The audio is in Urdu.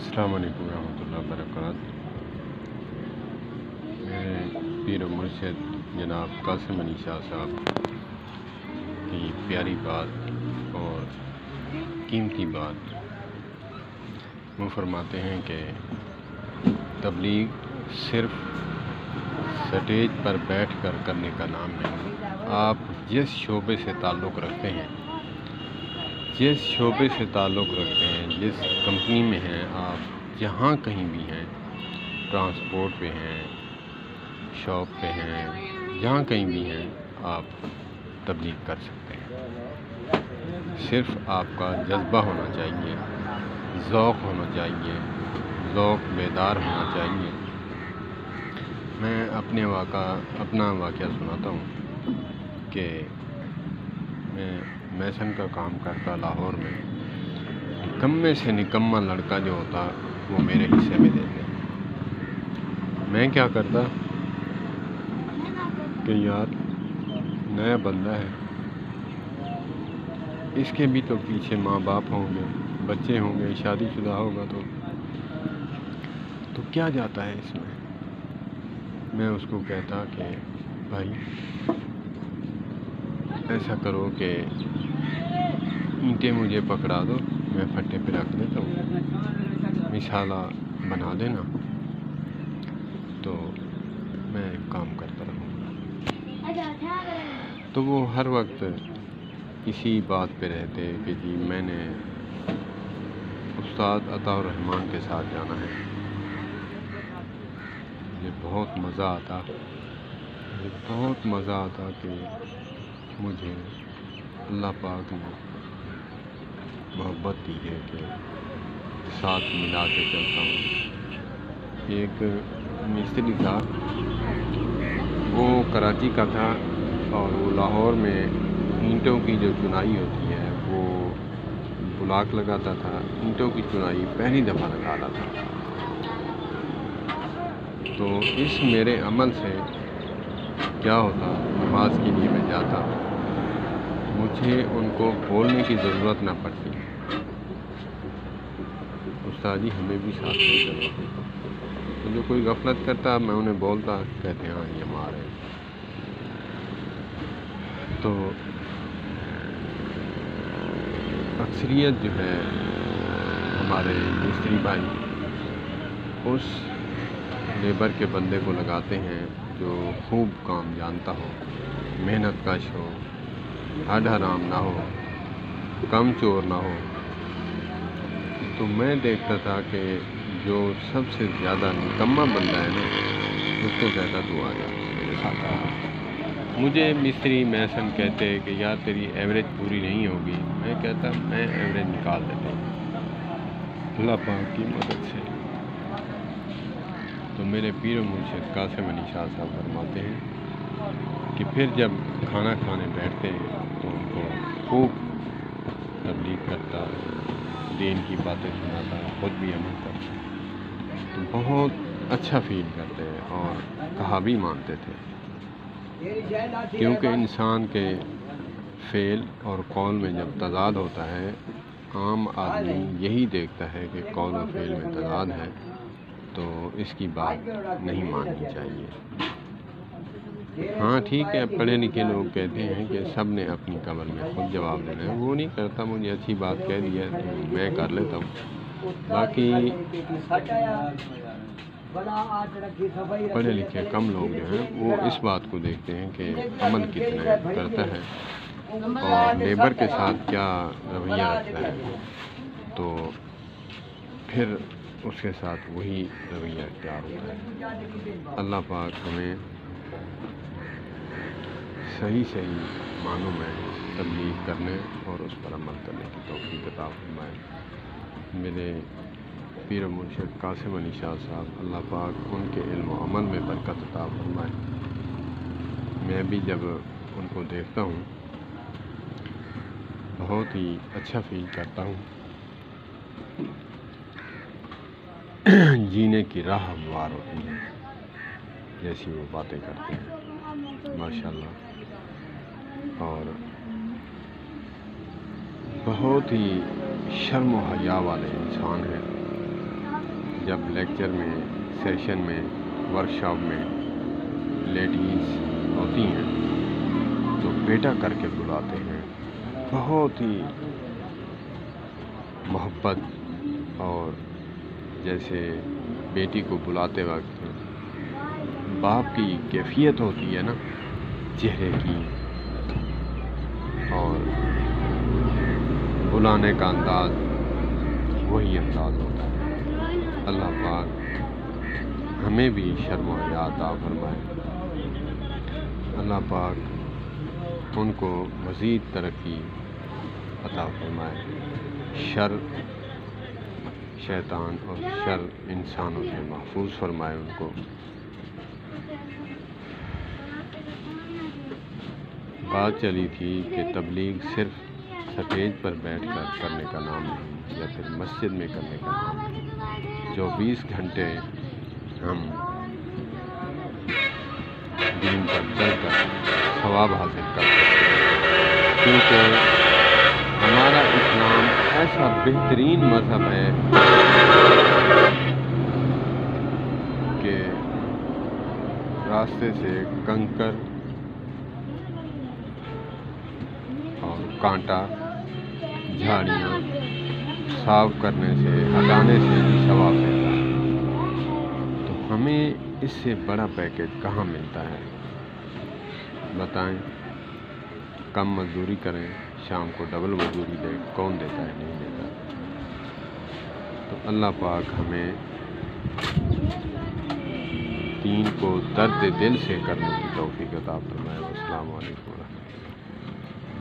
السلام علیکم ورحمۃ اللہ وبرکاتہ۔ میرے پیر و مرشد جناب قاسم علی شاہ صاحب کی پیاری بات اور قیمتی بات، وہ فرماتے ہیں کہ تبلیغ صرف سٹیج پر بیٹھ کر کرنے کا نام نہیں۔ آپ جس شعبے سے تعلق رکھتے ہیں، جس کمپنی میں ہیں، آپ جہاں کہیں بھی ہیں، ٹرانسپورٹ پہ ہیں، شاپ پہ ہیں، جہاں کہیں بھی ہیں، آپ تبلیغ کر سکتے ہیں۔ صرف آپ کا جذبہ ہونا چاہیے، ذوق ہونا چاہیے، ذوق بیدار ہونا چاہیے۔ میں اپنا واقعہ سناتا ہوں کہ میں میسن کا کام کرتا لاہور میں۔ نکمے سے نکما لڑکا جو ہوتا وہ میرے حصے میں دیتے۔ میں کیا کرتا کہ یار نیا بندہ ہے، اس کے بھی تو پیچھے ماں باپ ہوں گے، بچے ہوں گے، شادی شدہ ہوگا تو کیا جاتا ہے اس میں اس کو کہتا کہ بھائی ایسا کرو کہ اینٹیں مجھے پکڑا دو، میں پھٹے پہ رکھ دیتا ہوں، مثالہ بنا دینا، تو میں کام کرتا رہوں گا۔ تو وہ ہر وقت اسی بات پہ رہتے کہ جی میں نے استاد عطا الرحمن کے ساتھ جانا ہے۔ مجھے بہت مزہ آتا کہ مجھے اللہ پاک نے محبت دی ہے کہ ساتھ ملا کے چلتا ہوں۔ ایک مستری تھا، وہ کراچی کا تھا، اور وہ لاہور میں اینٹوں کی جو چنائی ہوتی ہے وہ بلاک لگاتا تھا۔ اینٹوں کی چنائی پہلی دفعہ لگا رہا تھا۔ تو اس میرے عمل سے کیا ہوتا، نماز کے لیے میں جاتا، مجھے ان کو بولنے کی ضرورت نہ پڑتی، استاد جی ہمیں بھی ساتھ لے چلو۔ تو جو کوئی غفلت کرتا میں انہیں بولتا، کہتے ہاں یہ ہمارے۔ تو اکثریت جو ہے ہمارے مستری بھائی اس لیبر کے بندے کو لگاتے ہیں جو خوب کام جانتا ہو، محنت کش ہو، ہڈ حرام نہ ہو، کم چور نہ ہو۔ تو میں دیکھتا تھا کہ جو سب سے زیادہ نکما بندہ ہے نا، اس کو کہتا تو آ جا میرے ساتھ آ۔ مجھے مستری میسن کہتے کہ یار تیری ایوریج پوری نہیں ہوگی، میں کہتا میں ایوریج نکال دیتا ہوں اللہ پاک کی مدد سے۔ تو میرے پیر و مرشد قاسم علی شاہ صاحب فرماتے ہیں کہ پھر جب کھانا کھانے بیٹھتے ہیں تو ان کو خوب تبلیغ کرتا، دین کی باتیں سناتا، خود بھی عمل کرتا، تو بہت اچھا فیل کرتے اور کہا بھی مانتے تھے، کیونکہ انسان کے فعل اور قول میں جب تضاد ہوتا ہے، عام آدمی یہی دیکھتا ہے کہ قول و فعل میں تضاد ہے تو اس کی بات نہیں ماننی چاہیے۔ ہاں ٹھیک ہے، پڑھے لکھے لوگ کہتے ہیں کہ سب نے اپنی قبر میں خود جواب دینا ہے، وہ نہیں کرتا، مجھے اچھی بات کہہ دی ہے تو میں کر لیتا ہوں۔ باقی پڑھے لکھے کم لوگ جو ہیں وہ اس بات کو دیکھتے ہیں کہ عمل کتنا کرتا ہے اور لیبر کے ساتھ کیا رویہ رکھتا ہے، تو پھر اس کے ساتھ وہی رویہ اختیار ہوتا ہے۔ اللہ پاک ہمیں صحیح معنوں میں تبلیغ کرنے اور اس پر عمل کرنے کی توفیق عطا فرمائے۔ میرے پیر و مرشد قاسم علی شاہ صاحب، اللہ پاک ان کے علم و عمل میں برکت عطا فرمائے۔ میں بھی جب ان کو دیکھتا ہوں بہت ہی اچھا فیل کرتا ہوں، جینے کی راہ ہموار ہوتی ہے جیسی وہ باتیں کرتے ہیں، ماشاءاللہ۔ اور بہت ہی شرم و حیا والے انسان ہیں، جب لیکچر میں، سیشن میں، ورکشاپ میں لیڈیز ہوتی ہیں تو بیٹا کر کے بلاتے ہیں، بہت ہی محبت، اور جیسے بیٹی کو بلاتے وقت باپ کی کیفیت ہوتی ہے نا چہرے کی، اور بلانے کا انداز وہی انداز ہوتا ہے۔ اللہ پاک ہمیں بھی شرم و حیا عطا فرمائے، اللہ پاک ان کو مزید ترقی عطا فرمائے، شر شیطان اور شر انسانوں سے محفوظ فرمائے ان کو۔ بات چلی تھی کہ تبلیغ صرف سٹیج پر بیٹھ کر کرنے کا نام نہیں، یا پھر مسجد میں کرنے کا نام نہیں۔ 24 گھنٹے ہم دین پر چل کر ثواب حاصل کر سکتے ہیں، کیونکہ ہمارا اسلام ایسا بہترین مذہب ہے کہ راستے سے کنکر اور کانٹا، جھاڑیاں صاف کرنے سے، ہٹانے سے بھی ثواب ملتا ہے۔ تو ہمیں اس سے بڑا پیکیج کہاں ملتا ہے بتائیں؟ کم مزدوری کریں، شام کو ڈبل مزدوری دیں، کون دیتا ہے؟ نہیں دیتا۔ تو اللہ پاک ہمیں دین کو درد دل سے کرنے کی توفیق عطا فرمائے۔ السلام علیکم۔